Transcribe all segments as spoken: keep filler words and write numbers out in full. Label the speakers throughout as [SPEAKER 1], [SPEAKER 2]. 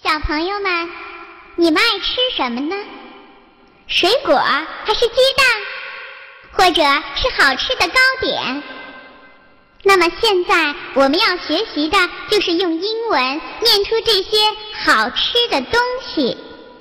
[SPEAKER 1] 小朋友们，你们爱吃什么呢？水果还是鸡蛋，或者是好吃的糕点？那么现在我们要学习的就是用英文念出这些好吃的东西。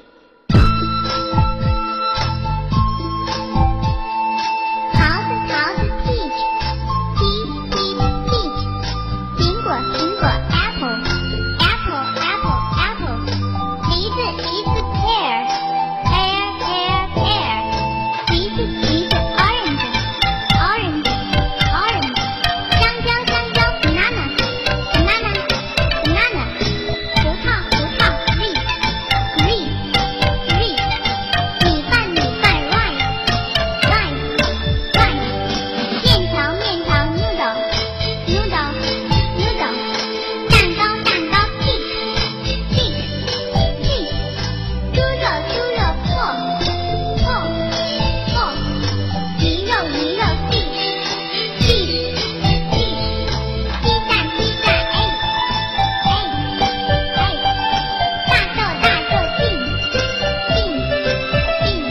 [SPEAKER 1] 桃子桃子 peach peach peach peach 苹果苹果 apple apple apple apple 梨子梨子 pear pear pear pear 橘子橘子 orange orange orange 香蕉香蕉 banana banana banana 葡萄葡萄 grape grape grape 米饭米饭 rice rice rice 面条面条 noodle noodle noodle 蛋糕蛋糕 cake cake cake 猪肉猪肉 pork pork pork 鱼肉鱼肉 fish fish fish 鸡蛋鸡蛋 egg egg egg 大豆大豆 bean bean bean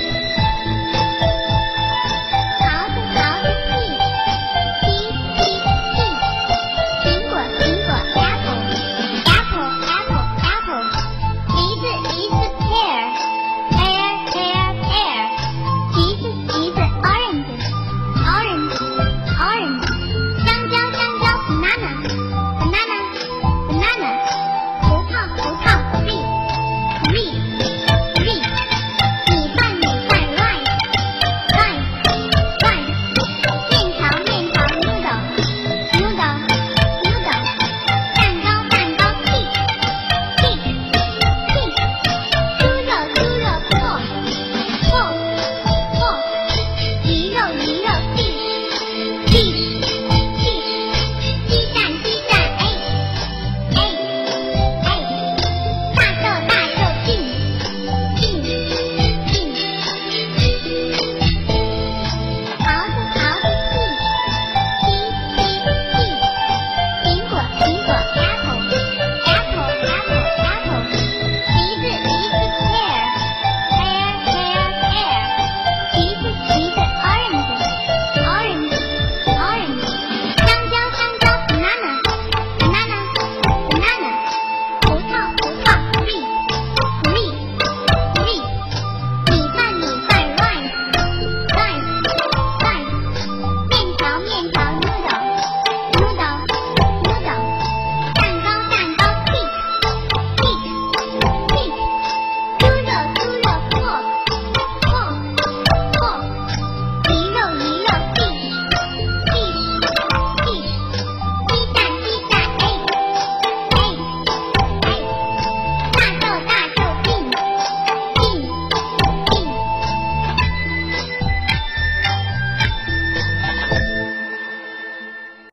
[SPEAKER 1] 桃子桃子 peach peach peach peach 苹果苹果 apple apple apple apple 梨子梨子 pear pear pear pear 橘子橘子 orange orange orange 香蕉香蕉 banana banana banana 葡萄葡萄 grape grape grape 米饭米饭 rice rice rice 面条面条 noodle noodle noodle 蛋糕蛋糕 cake cake cake 猪肉猪肉 pork pork pork 鱼肉鱼肉 fish fish fish 鸡蛋鸡蛋 egg egg egg 大豆大豆 bean bean bean 桃子桃子 peach peach peach peach 苹果苹果 apple